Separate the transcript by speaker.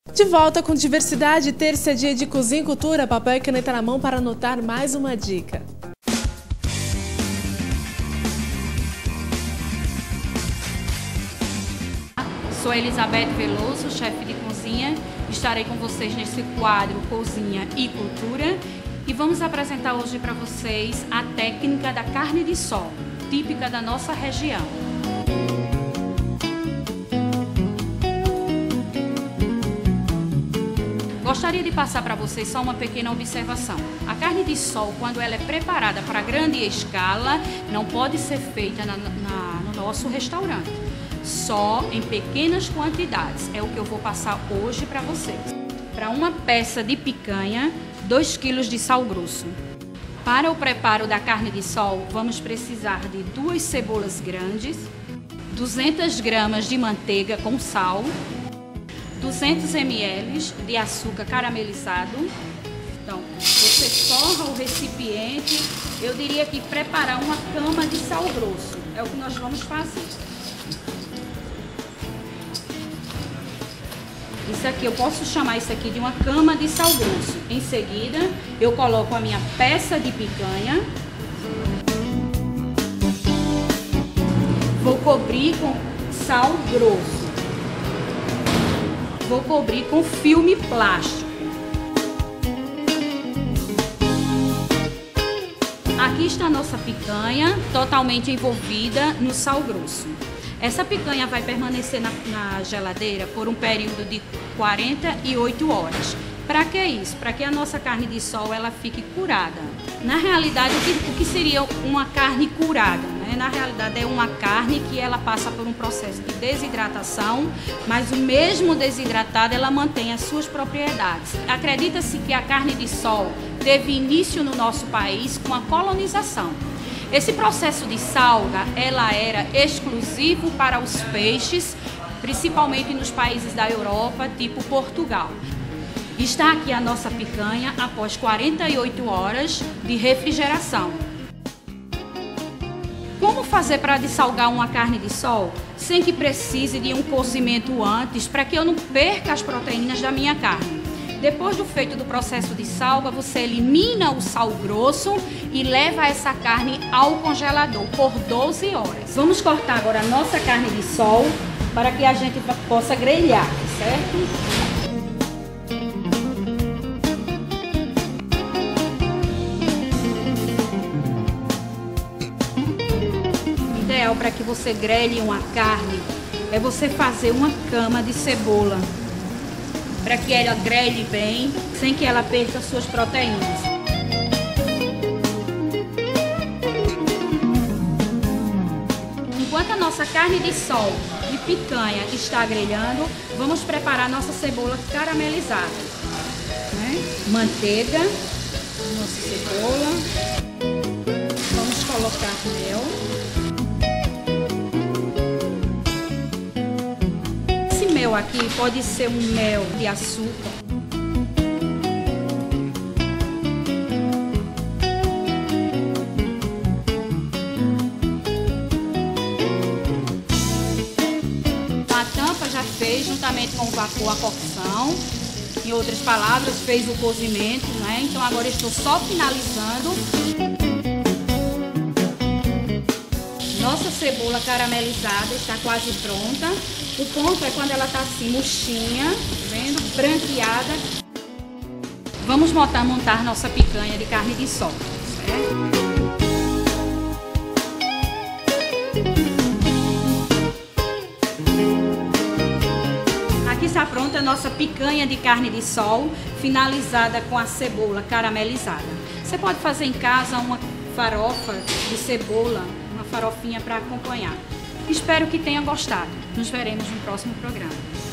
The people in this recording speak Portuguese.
Speaker 1: De volta com Diversidade, terça é dia de cozinha e cultura, papel e caneta na mão para anotar mais uma dica.
Speaker 2: Sou Elizabeth Veloso, chefe de cozinha. Estarei com vocês nesse quadro Cozinha e Cultura e vamos apresentar hoje para vocês a técnica da carne de sol, típica da nossa região. Gostaria de passar para vocês só uma pequena observação. A carne de sol, quando ela é preparada para grande escala, não pode ser feita no nosso restaurante. Só em pequenas quantidades. É o que eu vou passar hoje para vocês. Para uma peça de picanha, 2 kg de sal grosso. Para o preparo da carne de sol, vamos precisar de 2 cebolas grandes, 200 gramas de manteiga com sal, 200 ml de açúcar caramelizado. Então, você forra o recipiente. Eu diria que preparar uma cama de sal grosso é o que nós vamos fazer. Isso aqui, eu posso chamar isso aqui de uma cama de sal grosso. Em seguida, eu coloco a minha peça de picanha. Vou cobrir com sal grosso. Vou cobrir com filme plástico. Aqui está a nossa picanha, totalmente envolvida no sal grosso. Essa picanha vai permanecer na geladeira por um período de 48 horas. Para que isso? Para que a nossa carne de sol ela fique curada. Na realidade, o que seria uma carne curada? Na realidade, é uma carne que ela passa por um processo de desidratação, mas o mesmo desidratado ela mantém as suas propriedades. Acredita-se que a carne de sol teve início no nosso país com a colonização. Esse processo de salga, ela era exclusivo para os peixes, principalmente nos países da Europa, tipo Portugal. Está aqui a nossa picanha após 48 horas de refrigeração. Como fazer para dessalgar uma carne de sol sem que precise de um cozimento antes, para que eu não perca as proteínas da minha carne? Depois do feito do processo de salga, você elimina o sal grosso e leva essa carne ao congelador por 12 horas. Vamos cortar agora a nossa carne de sol para que a gente possa grelhar, certo? Ideal para que você grelhe uma carne é você fazer uma cama de cebola, para que ela grelhe bem, sem que ela perca suas proteínas. Enquanto a nossa carne de sol e picanha está grelhando, vamos preparar a nossa cebola caramelizada. Manteiga, nossa cebola, vamos colocar mel. Mel aqui pode ser um mel de açúcar. A tampa já fez juntamente com o vapor a cocção. Em outras palavras, fez o cozimento, né? Então agora estou só finalizando. Nossa cebola caramelizada está quase pronta. O ponto é quando ela está assim, murchinha, vendo? Branqueada. Vamos montar nossa picanha de carne de sol, certo? Aqui está pronta a nossa picanha de carne de sol, finalizada com a cebola caramelizada. Você pode fazer em casa uma farofa de cebola, uma farofinha para acompanhar. Espero que tenha gostado. Nos veremos no próximo programa.